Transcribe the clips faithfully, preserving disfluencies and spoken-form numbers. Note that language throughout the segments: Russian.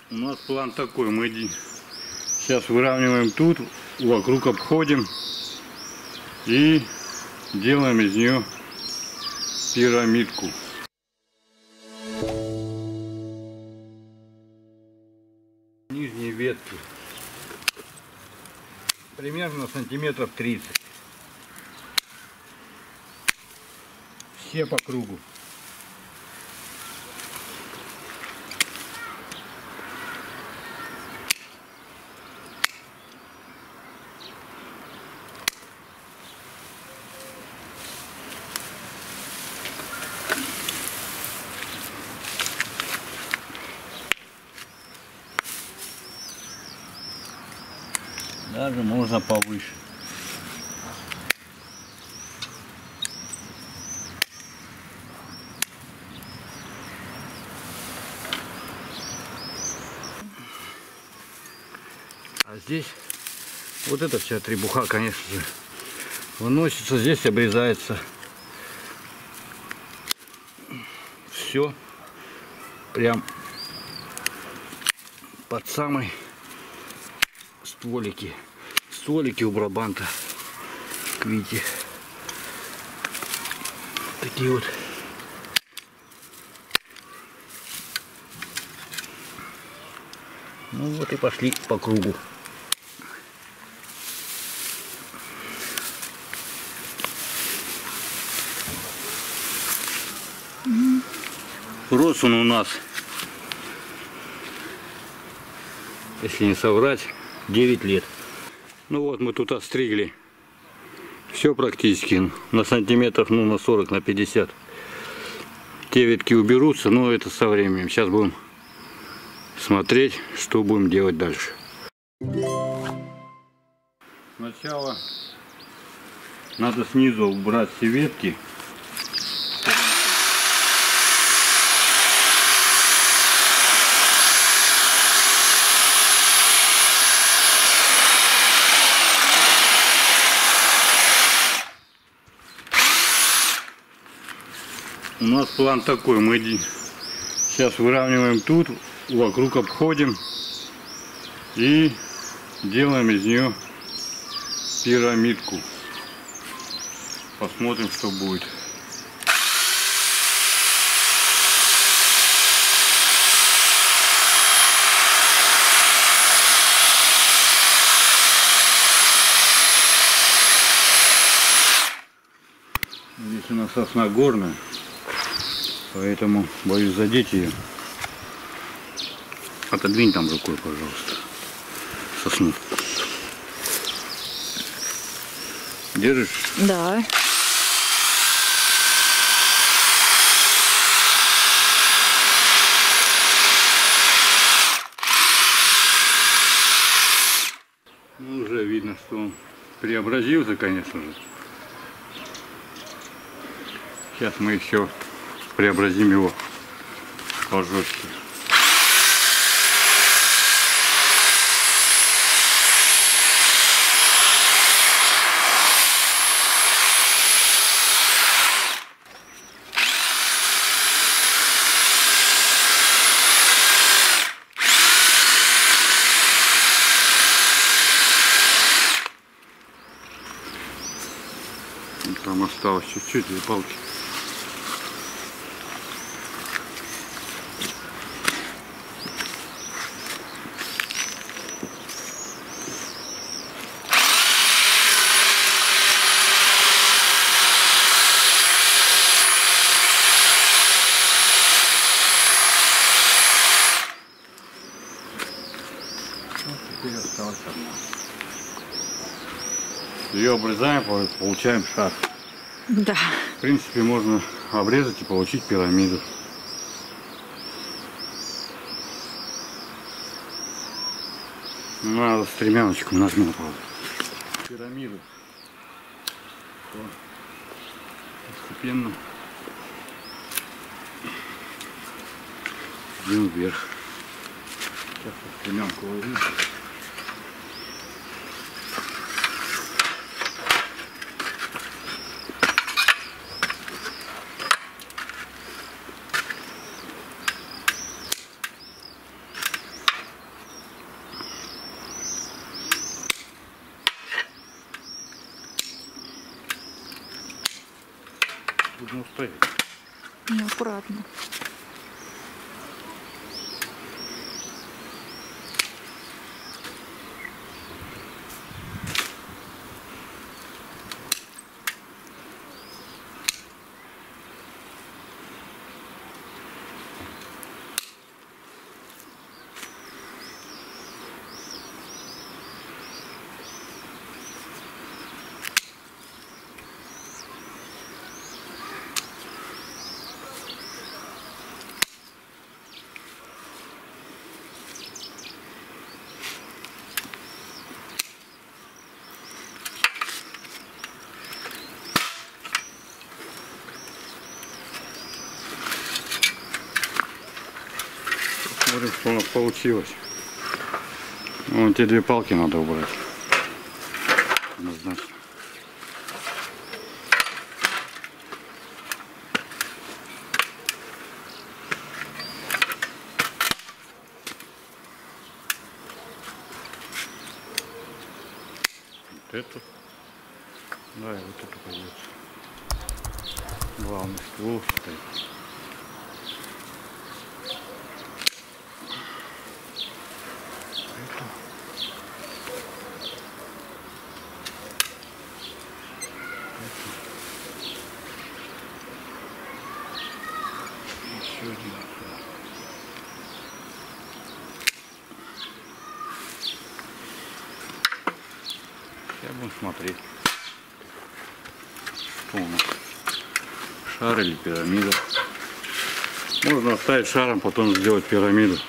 У нас план такой, мы сейчас выравниваем тут, вокруг обходим и делаем из нее пирамидку. Нижние ветки примерно сантиметров тридцать. Все по кругу. Даже можно повыше. А здесь вот эта вся требуха, конечно же, выносится, здесь обрезается все прям под самой стволики. Стволики у брабанта, видите, такие вот. Ну вот и пошли по кругу. Рос он у нас, если не соврать, девять лет. Ну вот мы тут отстригли все практически на сантиметров, ну на сорок, на пятьдесят. Те ветки уберутся, но это со временем. Сейчас будем смотреть, что будем делать дальше. Сначала надо снизу убрать все ветки. У нас план такой, мы сейчас выравниваем тут, вокруг обходим и делаем из нее пирамидку. Посмотрим, что будет. Здесь у нас сосна горная. Поэтому боюсь задеть ее. Отодвинь там рукой, пожалуйста, сосну. Держишь? Да. Ну, уже видно, что он преобразился, конечно же. Сейчас мы еще преобразим его пожестче. Там осталось чуть-чуть, две палки. Теперь осталось одна. Ее обрезаем, получаем шар. Да. В принципе, можно обрезать и получить пирамиду. Надо стремяночку нажмем, правда. Пирамиду. Постепенно идем вверх. Сейчас стремянку возьму. трудно устоять. Неаккуратно. Смотрим, что у нас получилось. Вон те две палки надо убрать. Однозначно. Вот эту. Да, и вот эту пойдет. Главный ствол стоит. Еще один. Сейчас будем смотреть, что у нас. Шар или пирамида. Можно оставить шаром, потом сделать пирамиду.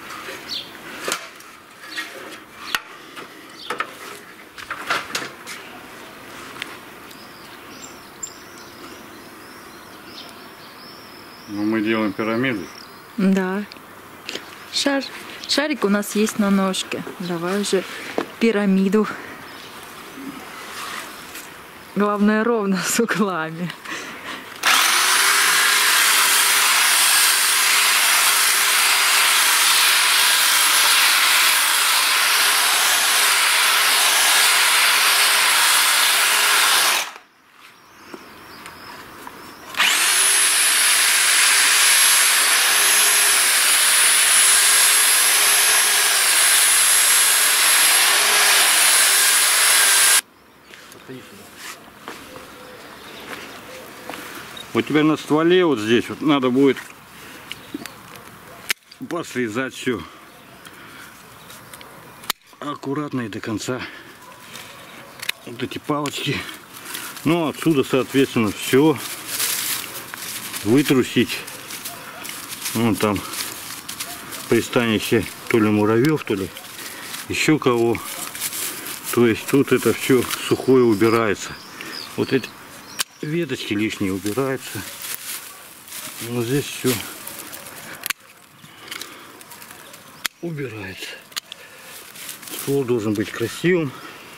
Но мы делаем пирамиду. Да. Шар. Шарик у нас есть на ножке. Давай уже пирамиду. Главное, ровно с углами. Вот теперь на стволе вот здесь вот надо будет посрезать все аккуратно и до конца. Вот эти палочки. Ну отсюда, соответственно, все вытрусить. Вон там пристанище то ли муравьев, то ли еще кого. То есть тут это все сухое убирается. Вот эти веточки лишние убираются. Вот здесь все убирается. Ствол должен быть красивым.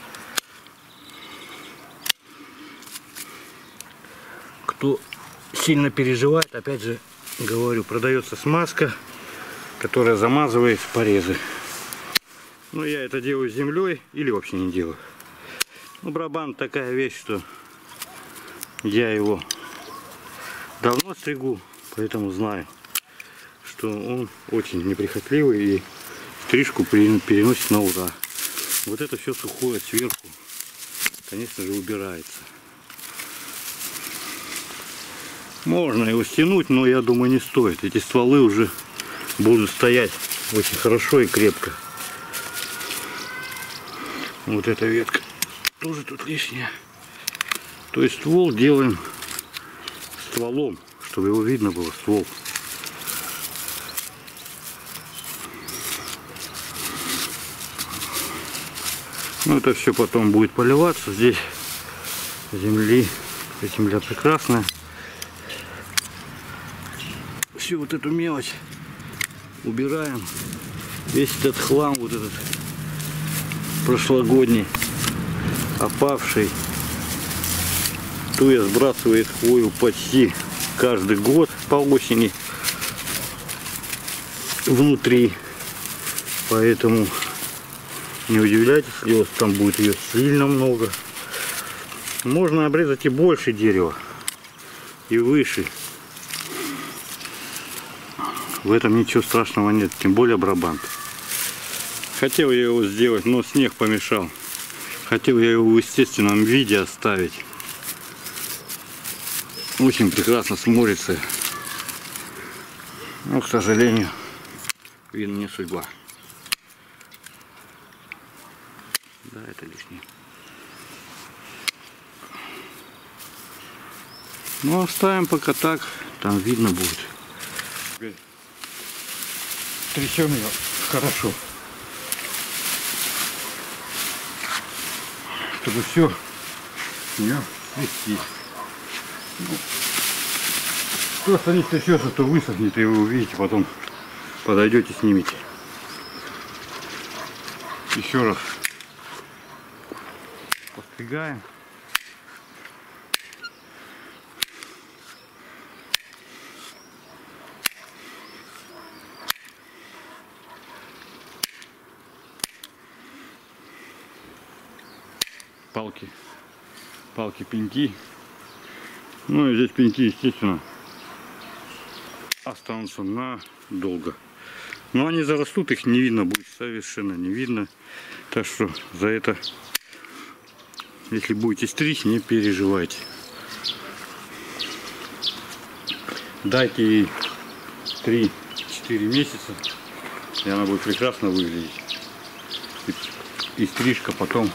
Кто сильно переживает, опять же говорю, продается смазка, которая замазывает порезы. Но я это делаю землей или вообще не делаю. Ну, барабан такая вещь, что я его давно стригу, поэтому знаю, что он очень неприхотливый и стрижку переносит на ура. Вот это все сухое сверху, конечно же, убирается. Можно его стянуть, но я думаю, не стоит. Эти стволы уже будут стоять очень хорошо и крепко. Вот эта ветка тоже тут лишняя. То есть ствол делаем стволом, чтобы его видно было, ствол. Ну, это все потом будет поливаться. Здесь земли, земля прекрасная. Всю вот эту мелочь убираем. Весь этот хлам, вот этот прошлогодний, опавший. Туя сбрасывает хвою почти каждый год по осени внутри. Поэтому не удивляйтесь, если там будет ее сильно много. Можно обрезать и больше дерева. и выше. В этом ничего страшного нет, тем более Брабант. Хотел я его сделать, но снег помешал. Хотел я его в естественном виде оставить. Очень прекрасно смотрится. Но, к сожалению, видно, не судьба. Да, это лишнее. Ну, оставим пока так, там видно будет. Трясем ее хорошо, чтобы все не свести. Ну, просто не трясется, то высохнет, и вы увидите, потом подойдете, снимете. Еще раз подстригаем. Палки, палки, пеньки. Ну и здесь пеньки, естественно, останутся надолго. Но они зарастут, их не видно будет, совершенно не видно. Так что за это, если будете стричь, не переживайте. Дайте ей три-четыре месяца, и она будет прекрасно выглядеть. И, и стрижка потом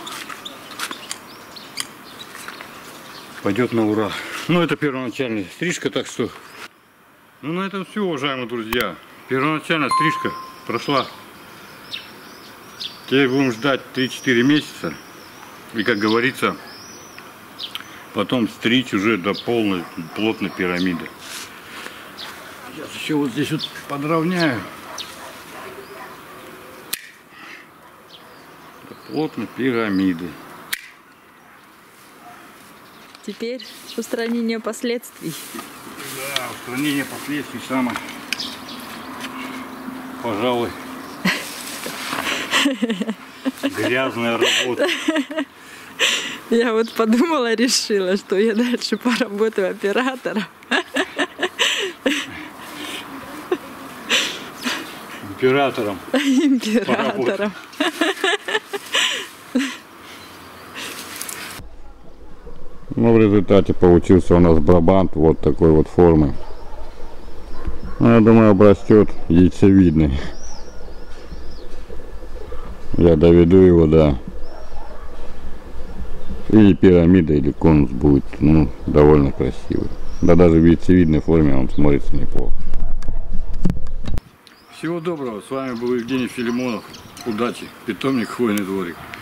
пойдет на ура. Ну, это первоначальная стрижка, так что... Ну, на этом все, уважаемые друзья. Первоначальная стрижка прошла. Теперь будем ждать три-четыре месяца. И, как говорится, потом стричь уже до полной, плотной пирамиды. Сейчас еще вот здесь вот подровняю. До плотной пирамиды. Теперь устранение последствий. Да, устранение последствий самое, пожалуй, грязная работа. Я вот подумала, решила, что я дальше поработаю оператором. Императором. Императором. Ну, в результате получился у нас Брабант вот такой вот формы. Ну, я думаю, обрастет яйцевидный. Я доведу его до... Или пирамида, или конус будет, ну, довольно красивый. Да даже в яйцевидной форме он смотрится неплохо. Всего доброго. С вами был Евгений Филимонов. Удачи. Питомник Хвойный дворик.